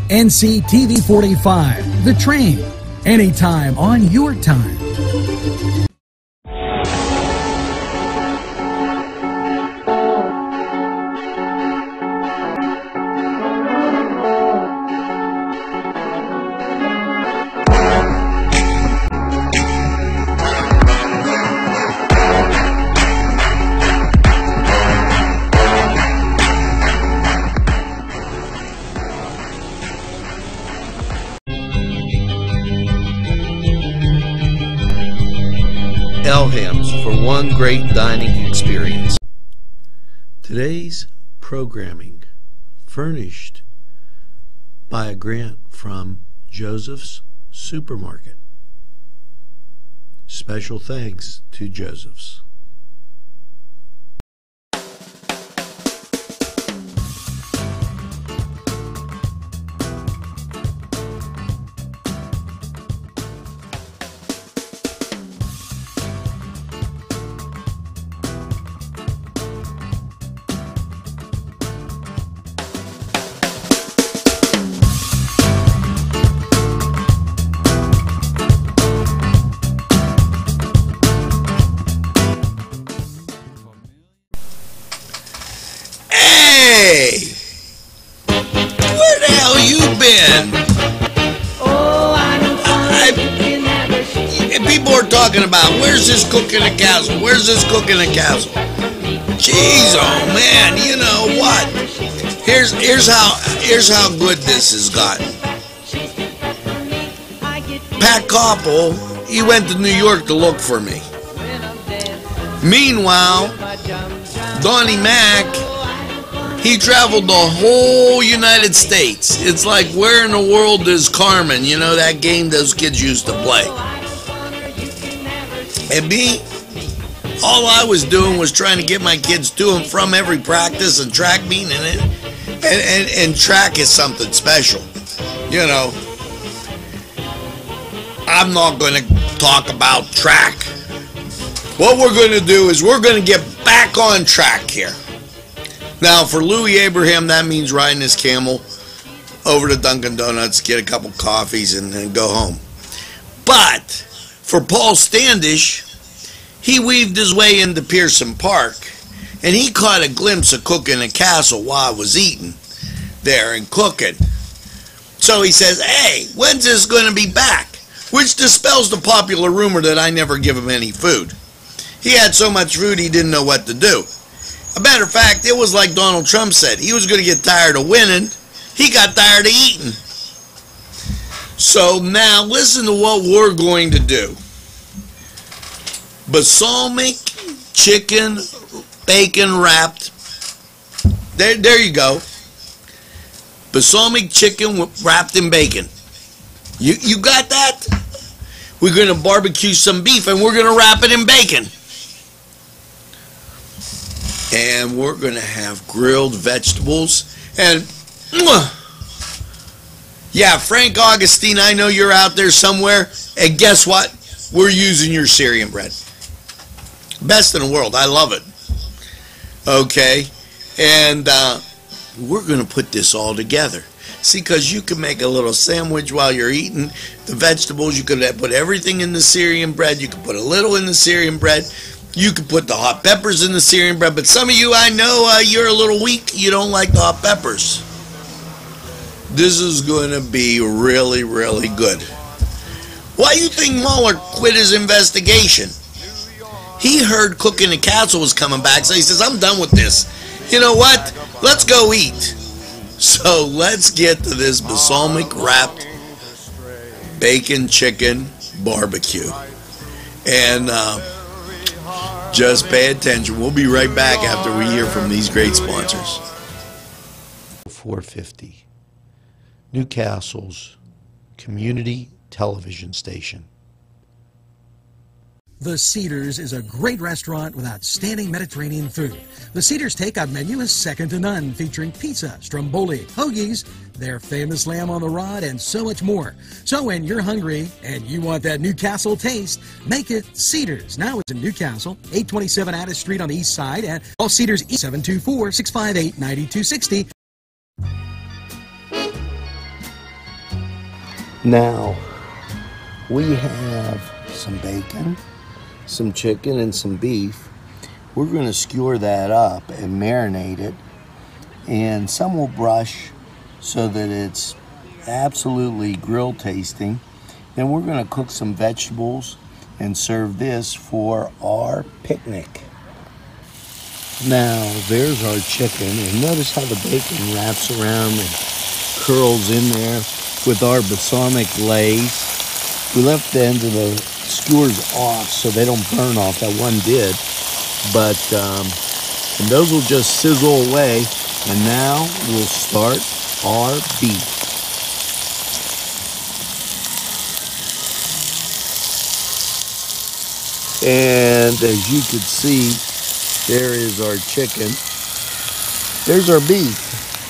NCTV45, The Train, anytime on your time. Elham's for one great dining experience. Today's programming furnished by a grant from Joseph's Supermarket. Special thanks to Joseph's. Hey! Where the hell you been? People are talking about, where's this cook in the castle? Where's this cook in the castle? Jeez, oh man, you know what? Here's how good this has gotten. Pat Koppel, he went to New York to look for me. Meanwhile, Donnie Mac, he traveled the whole United States. It's like, where in the world is Carmen? You know, that game those kids used to play. And me, all I was doing was trying to get my kids to and from every practice and track meet, and track is something special. You know, I'm not going to talk about track. What we're going to do is we're going to get back on track here. Now, for Louis Abraham, that means riding his camel over to Dunkin' Donuts, get a couple coffees, and then go home. But for Paul Standish, he weaved his way into Pearson Park, and he caught a glimpse of cooking a castle while I was eating there and cooking. So he says, hey, when's this going to be back? Which dispels the popular rumor that I never give him any food. He had so much food he didn't know what to do. A matter of fact, it was like Donald Trump said. He was going to get tired of winning. He got tired of eating. So now listen to what we're going to do. Balsamic chicken bacon wrapped. There you go. Balsamic chicken wrapped in bacon. You got that? We're going to barbecue some beef and we're going to wrap it in bacon. And we're going to have grilled vegetables. And, yeah, Frank Augustine, I know you're out there somewhere. And guess what? We're using your Syrian bread. Best in the world. I love it. Okay. And we're going to put this all together. See, because you can make a little sandwich while you're eating the vegetables. You could put everything in the Syrian bread. You could put a little in the Syrian bread. You could put the hot peppers in the Syrian bread, but some of you, I know you're a little weak. You don't like the hot peppers. This is going to be really, really good. Why do you think Mueller quit his investigation? He heard cooking the castle was coming back, so he says, I'm done with this. You know what? Let's go eat. So let's get to this balsamic wrapped bacon chicken barbecue. And just pay attention. We'll be right back after we hear from these great sponsors. 450, Newcastle's community television station. The Cedars is a great restaurant with outstanding Mediterranean food. The Cedars takeout menu is second to none, featuring pizza, stromboli, hoagies, their famous lamb on the rod, and so much more. So when you're hungry and you want that Newcastle taste, make it Cedars. Now it's in Newcastle, 827 Addis Street on the east side, and all Cedars 724-658-9260. Now, we have some bacon, some chicken, and some beef. We're going to skewer that up and marinate it, and some will brush so that it's absolutely grill tasting. Then we're going to cook some vegetables and serve this for our picnic. Now, there's our chicken, and notice how the bacon wraps around and curls in there with our balsamic glaze. We left the end of the skewers off so they don't burn off. That one did, but and those will just sizzle away. And now we'll start our beef. And as you can see, there is our chicken. There's our beef.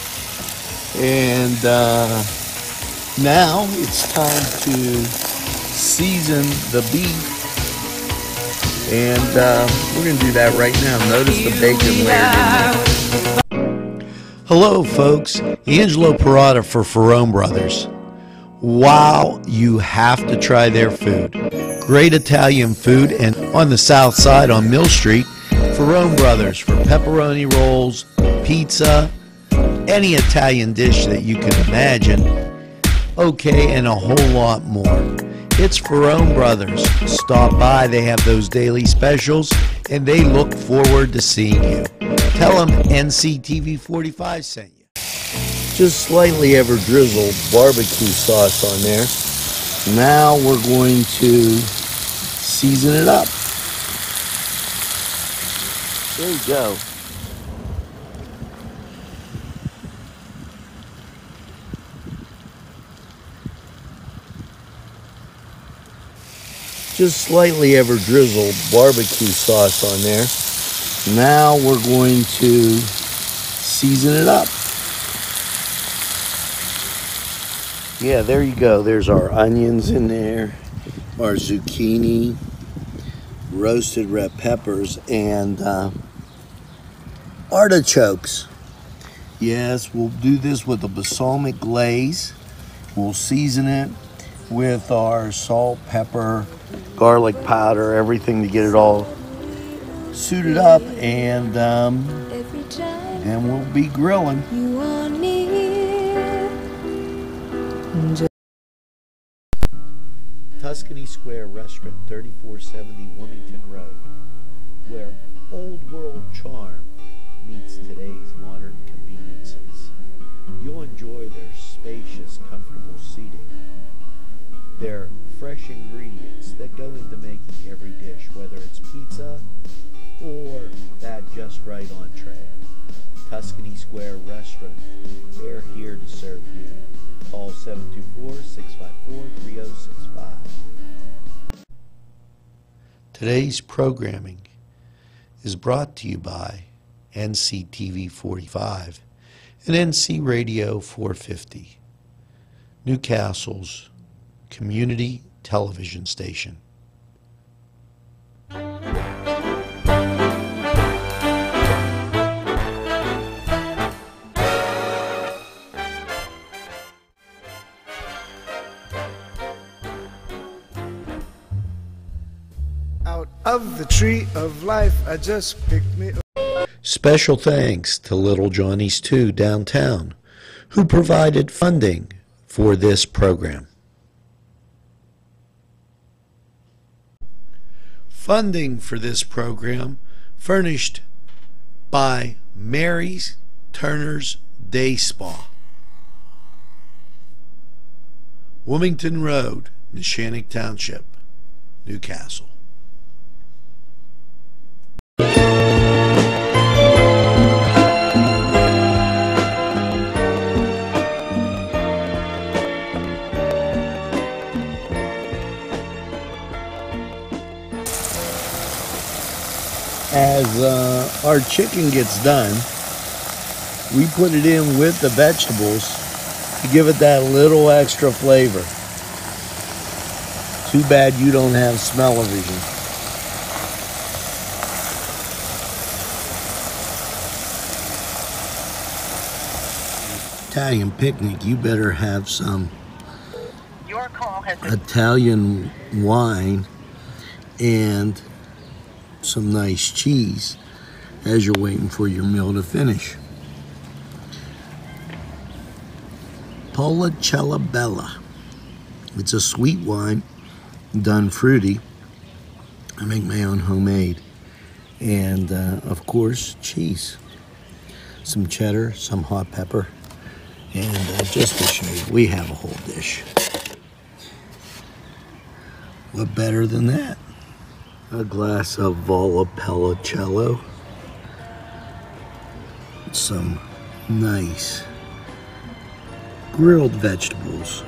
And now it's time to season the beef. And we're going to do that right now. Notice the bacon layered in there. Hello, folks. Angelo Parada for Ferrone Brothers. Wow, you have to try their food. Great Italian food, and on the south side on Mill Street, Ferrone Brothers for pepperoni rolls, pizza, any Italian dish that you can imagine. Okay, and a whole lot more. It's Ferrone Brothers. Stop by, they have those daily specials, and they look forward to seeing you. Tell them NCTV45 sent you. Just slightly ever drizzled barbecue sauce on there. Now we're going to season it up. There you go. Just slightly ever drizzled barbecue sauce on there. Now we're going to season it up. Yeah, there you go. There's our onions in there, our zucchini, roasted red peppers, and artichokes. Yes, we'll do this with a balsamic glaze. We'll season it with our salt, pepper, garlic powder, everything to get it all suited up, and then we'll be grilling. Tuscany Square Restaurant, 3470 Wilmington Road, where old world charm meets today's modern conveniences. You'll enjoy their spacious, comfortable seating, their fresh ingredients that go into making every dish, whether it's pizza or that just right entree. Tuscany Square Restaurant, they're here to serve you. Call 724-654-3065. Today's programming is brought to you by NCTV45 and NC Radio 450, Newcastle's community television station. Out of the tree of life, I just picked me up. Special thanks to Little Johnny's 2 downtown, who provided funding for this program. Funding for this program furnished by Mary's Turner's Day Spa, Wilmington Road, Neshannock Township, Newcastle. As our chicken gets done, we put it in with the vegetables to give it that little extra flavor. Too bad you don't have smell-o-vision. Italian picnic, you better have some Italian wine and some nice cheese as you're waiting for your meal to finish. Policella Bella. It's a sweet wine done fruity. I make my own homemade. And of course, cheese. Some cheddar, some hot pepper. And just to show you, we have a whole dish. What better than that? A glass of Valpolicella. Some nice grilled vegetables.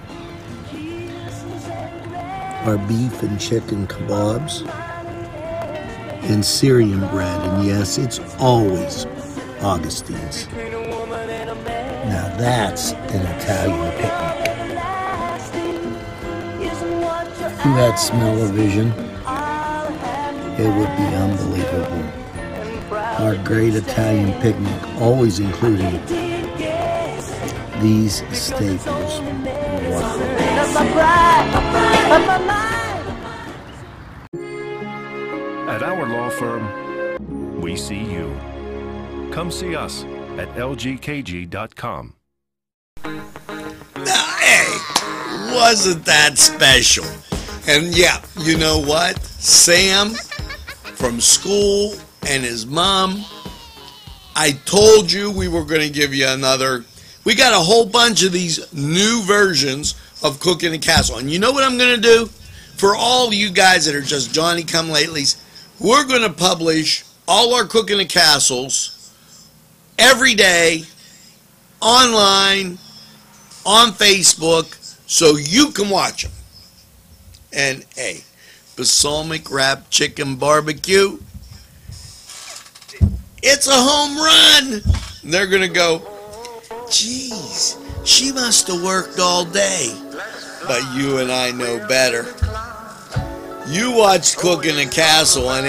Our beef and chicken kebabs. And Syrian bread. And yes, it's always Augustine's. Now that's an Italian picnic. If you had smell-o-vision, it would be unbelievable. Our great Italian picnic always including these staples. Wow. At our law firm, we see you. Come see us at lgkg.com. Now, hey, wasn't that special? And yeah, you know what? Sam from school and his mom, I told you we were going to give you another. We got a whole bunch of these new versions of Cooking the Castle. And you know what I'm going to do? For all you guys that are just Johnny-come-latelys, we're going to publish all our Cooking the Castles every day online, on Facebook, so you can watch them. And hey, balsamic wrapped chicken barbecue, it's a home run. They're going to go, geez, she must have worked all day. But you and I know better. You watched Cooking the Castle on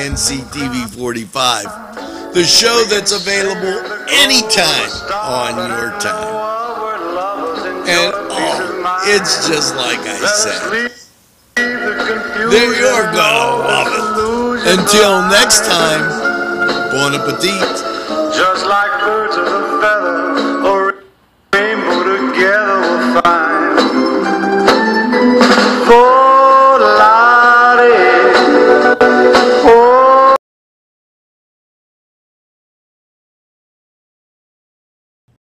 NCTV45, the show that's available anytime on your time. And oh, it's just like I said. You're gonna love it. Until next time, bon appetit.